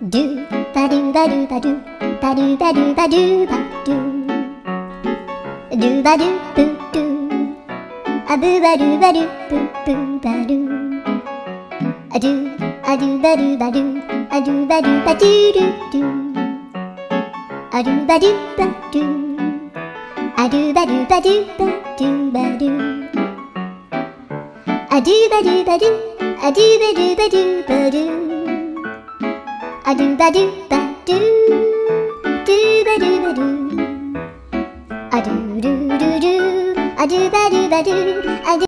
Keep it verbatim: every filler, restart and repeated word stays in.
ドゥバドゥバドゥバドゥバドゥバドゥバドゥバドゥドゥバドゥブドゥアブバドゥバドゥブブバドゥアドゥアドゥバドゥバドゥアドゥバドゥバドゥドゥドゥアドゥバドゥバドゥアドゥバドゥバドゥバドゥバドゥアドゥバドゥバドゥアドゥバドゥバドゥバドゥアドゥバドゥバドゥドゥバドゥバドゥアドゥルルルアドゥバドゥバドゥアドゥ